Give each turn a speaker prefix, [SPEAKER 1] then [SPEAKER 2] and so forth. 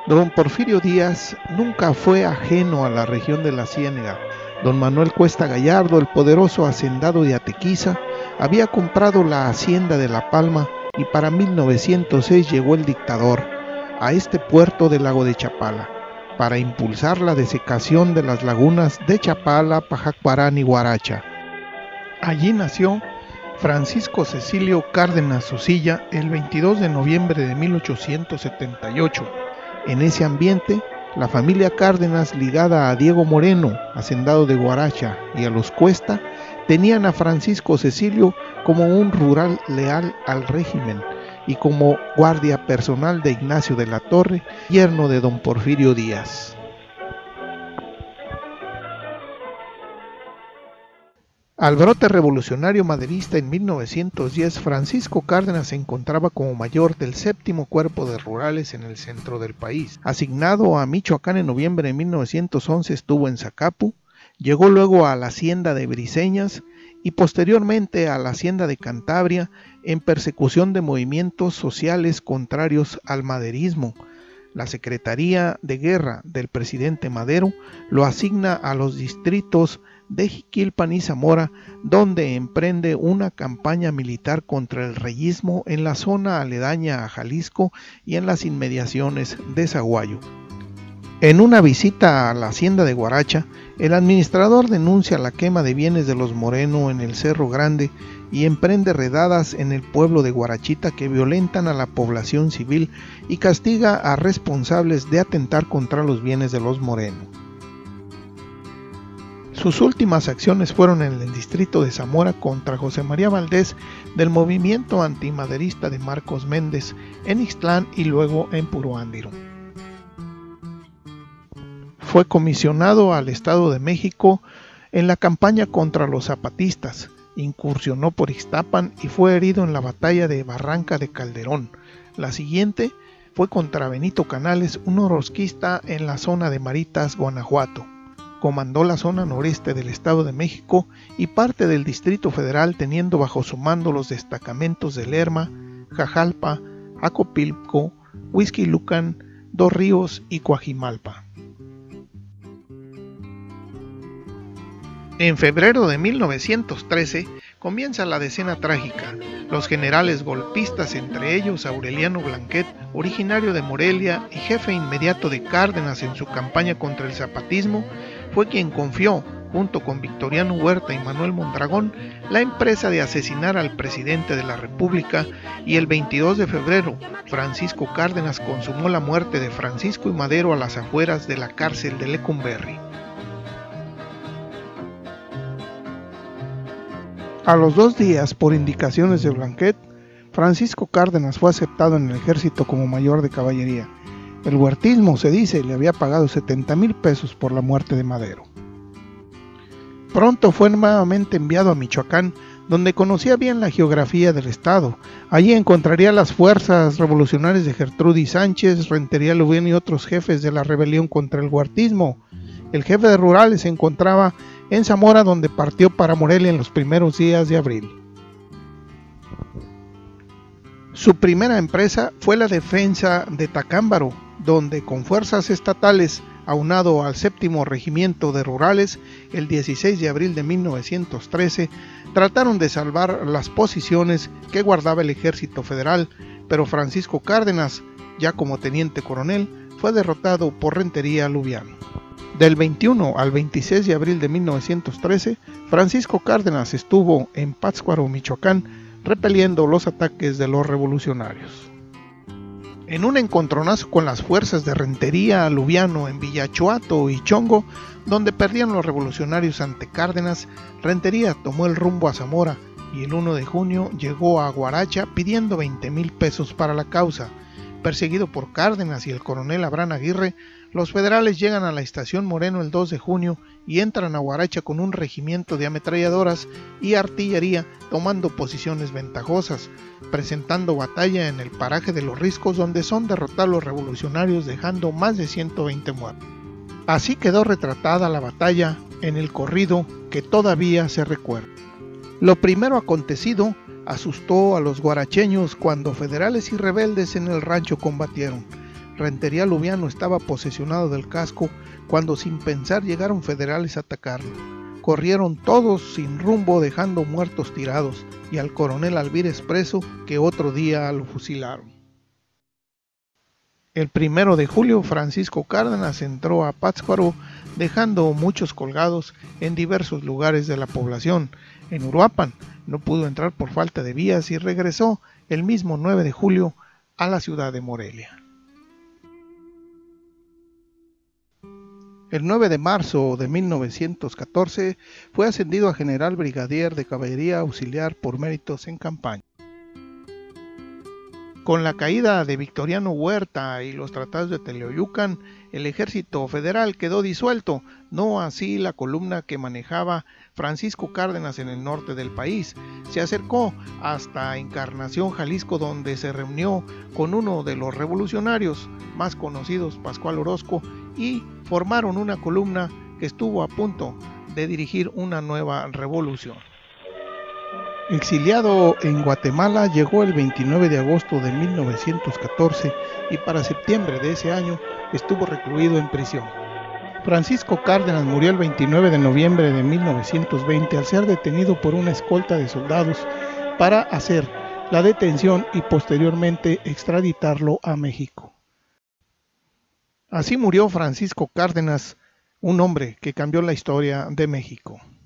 [SPEAKER 1] Don Porfirio Díaz nunca fue ajeno a la región de la Ciénega. Don Manuel Cuesta Gallardo, el poderoso hacendado de Atequiza, había comprado la hacienda de La Palma y para 1906 llegó el dictador a este puerto del lago de Chapala para impulsar la desecación de las lagunas de Chapala, Pajacuarán y Huaracha. Allí nació Francisco Cecilio Cárdenas Sosilla el 22 de noviembre de 1878. En ese ambiente, la familia Cárdenas, ligada a Diego Moreno, hacendado de Huaracha, y a los Cuesta, tenían a Francisco Cecilio como un rural leal al régimen y como guardia personal de Ignacio de la Torre, yerno de don Porfirio Díaz. Al brote revolucionario maderista en 1910, Francisco Cárdenas se encontraba como mayor del 7º Cuerpo de Rurales en el centro del país. Asignado a Michoacán en noviembre de 1911, estuvo en Zacapu, llegó luego a la hacienda de Briceñas y posteriormente a la hacienda de Cantabria en persecución de movimientos sociales contrarios al maderismo. La Secretaría de Guerra del presidente Madero lo asigna a los distritos de Jiquilpan y Zamora, donde emprende una campaña militar contra el reyismo en la zona aledaña a Jalisco y en las inmediaciones de Zaguayo. En una visita a la hacienda de Huaracha, el administrador denuncia la quema de bienes de los Moreno en el Cerro Grande y emprende redadas en el pueblo de Huarachita que violentan a la población civil y castiga a responsables de atentar contra los bienes de los Moreno. Sus últimas acciones fueron en el distrito de Zamora contra José María Valdés del movimiento antimaderista de Marcos Méndez en Ixtlán y luego en Puruándiro. Fue comisionado al Estado de México en la campaña contra los zapatistas, incursionó por Ixtapan y fue herido en la batalla de Barranca de Calderón. La siguiente fue contra Benito Canales, un orosquista en la zona de Maritas, Guanajuato. Comandó la zona noreste del Estado de México y parte del Distrito Federal, teniendo bajo su mando los destacamentos de Lerma, Jajalpa, Acopilco, Huixquilucan, Dos Ríos y Coajimalpa. En febrero de 1913 comienza la decena trágica. Los generales golpistas, entre ellos Aureliano Blanquet, originario de Morelia y jefe inmediato de Cárdenas en su campaña contra el zapatismo, fue quien confió, junto con Victoriano Huerta y Manuel Mondragón, la empresa de asesinar al presidente de la República, y el 22 de febrero, Francisco Cárdenas consumó la muerte de Francisco y Madero a las afueras de la cárcel de Lecumberri. A los 2 días, por indicaciones de Blanquet, Francisco Cárdenas fue aceptado en el ejército como mayor de caballería. El huertismo, se dice, le había pagado 70,000 pesos por la muerte de Madero. Pronto fue nuevamente enviado a Michoacán, donde conocía bien la geografía del estado. Allí encontraría las fuerzas revolucionarias de Gertrudis Sánchez, Rentería Lubián y otros jefes de la rebelión contra el huertismo. El jefe de rurales se encontraba en Zamora, donde partió para Morelia en los primeros días de abril. Su primera empresa fue la defensa de Tacámbaro, donde con fuerzas estatales, aunado al 7º Regimiento de Rurales, el 16 de abril de 1913, trataron de salvar las posiciones que guardaba el ejército federal, pero Francisco Cárdenas, ya como teniente coronel, fue derrotado por Rentería Lubián. Del 21 al 26 de abril de 1913, Francisco Cárdenas estuvo en Pátzcuaro, Michoacán, repeliendo los ataques de los revolucionarios. En un encontronazo con las fuerzas de Rentería Lubiano en Villachuato y Chongo, donde perdían los revolucionarios ante Cárdenas, Rentería tomó el rumbo a Zamora y el 1 de junio llegó a Huaracha pidiendo 20,000 pesos para la causa. Perseguido por Cárdenas y el coronel Abraham Aguirre, los federales llegan a la estación Moreno el 2 de junio y entran a Huaracha con un regimiento de ametralladoras y artillería, tomando posiciones ventajosas, presentando batalla en el paraje de Los Riscos, donde son derrotados los revolucionarios, dejando más de 120 muertos. Así quedó retratada la batalla en el corrido que todavía se recuerda. Lo primero acontecido asustó a los guaracheños cuando federales y rebeldes en el rancho combatieron. Rentería Lubiano estaba posesionado del casco cuando sin pensar llegaron federales a atacarlo. Corrieron todos sin rumbo dejando muertos tirados y al coronel Alvírez preso que otro día lo fusilaron. El 1 de julio Francisco Cárdenas entró a Pátzcuaro dejando muchos colgados en diversos lugares de la población. En Uruapan no pudo entrar por falta de vías y regresó el mismo 9 de julio a la ciudad de Morelia. El 9 de marzo de 1914 fue ascendido a general brigadier de caballería auxiliar por méritos en campaña. Con la caída de Victoriano Huerta y los tratados de Teoloyucan, el ejército federal quedó disuelto, no así la columna que manejaba Francisco Cárdenas en el norte del país. Se acercó hasta Encarnación, Jalisco, donde se reunió con uno de los revolucionarios más conocidos, Pascual Orozco, y formaron una columna que estuvo a punto de dirigir una nueva revolución. Exiliado en Guatemala, llegó el 29 de agosto de 1914 y para septiembre de ese año estuvo recluido en prisión. Francisco Cárdenas murió el 29 de noviembre de 1920 al ser detenido por una escolta de soldados para hacer la detención y posteriormente extraditarlo a México. Así murió Francisco Cárdenas, un hombre que cambió la historia de México.